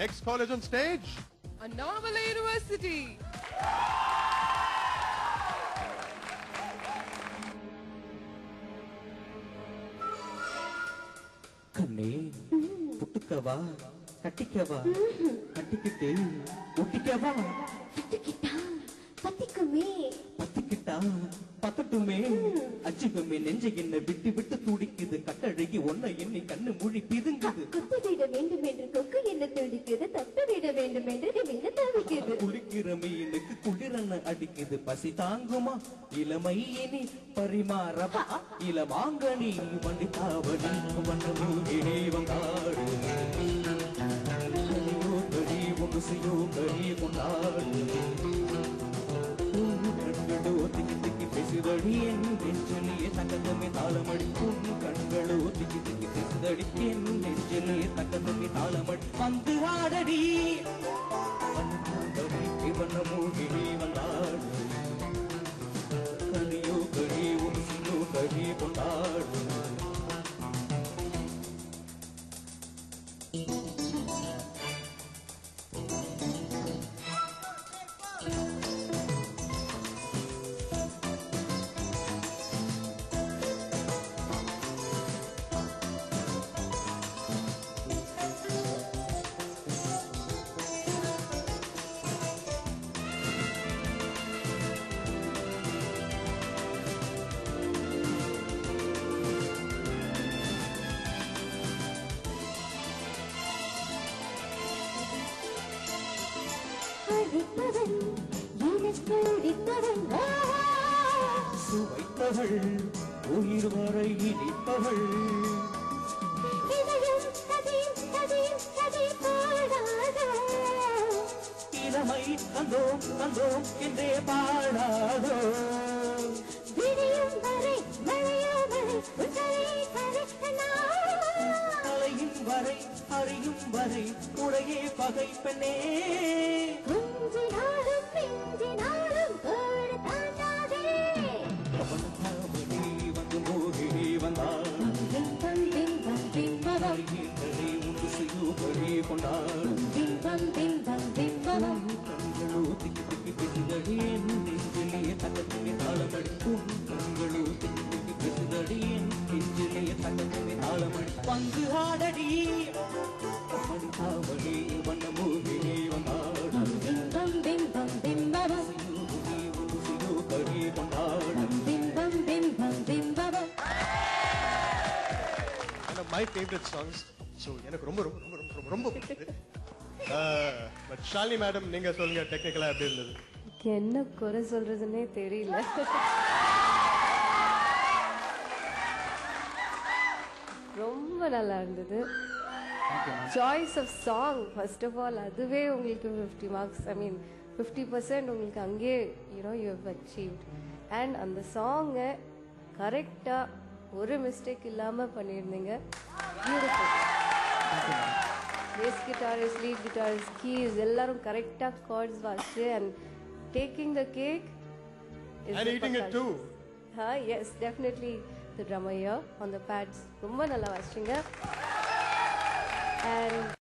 Next college on stage, Annamalai University. கண்ணே புட்டுக்கவா கட்டிக்கவா கட்டிக்கிட்டு ஒட்டிக்கவா பத்திக்கிட்டா பத்திக்குமே பத்திக்கிட்டா பத்தட்டுமே அச்சுக்குமே நெஞ்சு என்ன விட்டு விட்டு துடிக்குது கட்டழகி ஒன்ன எண்ணி கண்ணு மொழி பிதுங்குது கொத்திவிட வேண்டும் என்று கொக்கு என்ன துடிக்குது தப்பிவிட வேண்டும் என்று என்ன தவிக்குது குளிக்கிற மீனுக்கு குளிரன அடிக்குது பசி தாங்குமா இளமை இனி பரிமாறவா இளமாங்கனி வண்டி தாவணி வண்ணமூகினி வந்தாடு கடி ஒன்று செய்யும் கடி கொண்டாடு கண்களோ திக்கி திக்கி பேசுதடி என் நெஞ்சலியே தக்கதமே தாளமடி கண்களோ திக்கி திக்கி பேசுதடி என் நெஞ்சலியே தக்கதமே தாளமடி வந்து ஆடடி வண்ண மூகினி வந்தாடு கனியோ கடி ஒரு சின்னோ கடி கொண்டாடு சுவைத்தவள் உயிர் வரை இனிப்பவள் இளமை தந்தோம் தந்தோம் என்றே பாடாதோ தலையும் வரை அறியும் வரை உடையே பகை பெண்ணே வந்து மோகினி வந்தாள் உண்டு செய்யும்படி கொண்டாள் கண்களோ திக்கி திக்கி பேசுதடி என் நெஞ்சிலேயே தக்கத்திலே தாளமடி கண்களோ திக்கி திக்கி பேசுதடி என் நெஞ்சிலேயே தக்கத்திலே தாளமடி பங்கு ஆடடி மணிதாவடி வண்ண மோகினி வந்தாள் கரி கொண்டாள் my favorite songs. So எனக்கு ரொம்ப ரொம்ப ரொம்ப ரொம்ப ரொம்ப பிடிச்சது. பட் ஷாலினி மேடம் நீங்க சொல்லுங்க டெக்னிக்கலா எப்படி இருந்தது? என்ன குறை சொல்றதுன்னே தெரியல. ரொம்ப நல்லா இருந்தது. Choice of song first of all அதுவே உங்களுக்கு 50 மார்க்ஸ். ஐ மீன் 50% உங்களுக்கு அங்கே you have achieved. அண்ட் அந்த சாங்கை கரெக்டா ஒரு மிஸ்டேக் இல்லாம பண்ணியிருந்தீங்க. Beautiful. Bass guitarist, lead guitarist, keys எல்லாரும் கரெக்டா கார்ட்ஸ் வாசிச்சு and taking the cake and eating it too. Yes, definitely the drummer here on the pads ரொம்ப நல்லா வாசிச்சீங்க. And